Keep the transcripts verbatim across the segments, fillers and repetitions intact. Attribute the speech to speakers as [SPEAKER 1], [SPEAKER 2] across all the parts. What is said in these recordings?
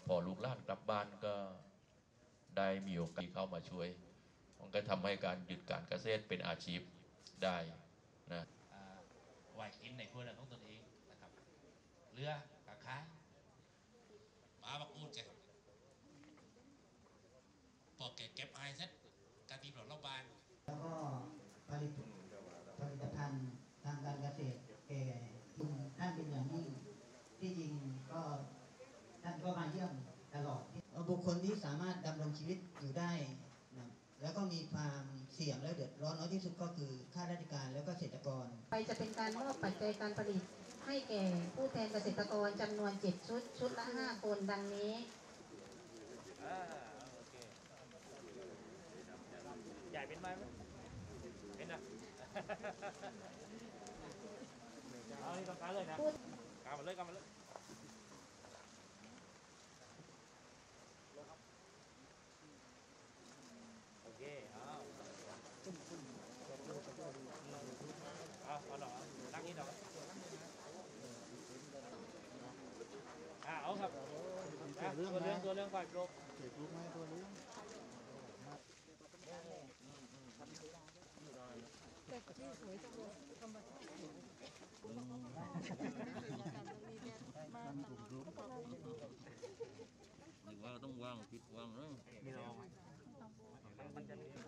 [SPEAKER 1] พอลูกหลานกลับบ้านก็ได้มีโอกาสเข้ามาช่วยมันก็ทำให้การหยุดการเกษตรเป็นอาชีพได้นะ
[SPEAKER 2] ไหวกินในครัวเรือนของตนเองนะครับเรือกระค้าปลาบักอูดแกพอแกเก็บไอเสร็จกะทิปลอดระบาย
[SPEAKER 3] แล้วก็ผลิตผลิตภัณฑ์ทางการเกษตรแก่ท่านเป็นอย่างยิ่งที่จริงก็ท่านก็มาเยี่ยมตลอดบุคคลที่สามารถดำรงชีวิตอยู่ได้นะแล้วก็มีความเสี่ยงและเดือดร้อนน้อยที่สุดก็คือข้าราชการแล้วก็เกษตรกร
[SPEAKER 4] ไปจะเป็นการมอบปัจจัยการผลิตให้แก่ผู้แทนเกษตรกรจำนวนเจ็ดชุดชุดละห้าคนดังนี้
[SPEAKER 5] ใหญ่เป็นไหมเป็นนะเอาที่ต้องการเลยนะกำมาเลยกำมาเลยโอเคเอาเอาเอาหน่อยนั่งนี้หน่อยอ่าเอาครับตัวเรื่องตัวเรื่องฝ่ายโปรเก็บลูกไม้ตัวเรื่องแต่ที่สวยจังเลยกำบัง
[SPEAKER 1] นึกว่าต้องวางผิดวางเลย
[SPEAKER 5] มีรองมันจะมี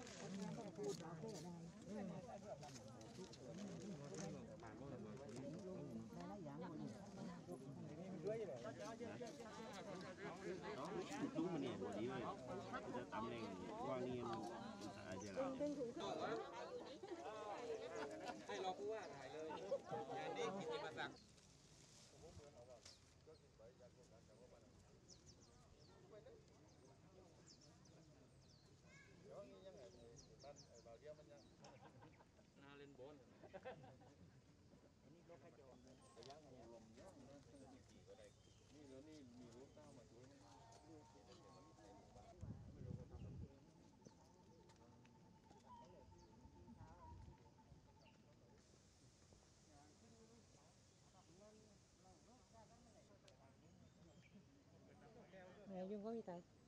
[SPEAKER 6] รู้มันเนี่ยวันนี้เลยจะตำแหน่งว่านี่มันอาจจะ
[SPEAKER 2] ให้เราพูดว่าถ่ายเลยงานนี้กิติมศักดิ์น่าเล่นบอลอันนี้รถไฟจอดระยะงูลมเยอะนะนี่แล้วนี่มีรถเต้ามาช่วย
[SPEAKER 7] Mẹ Dung có gì tại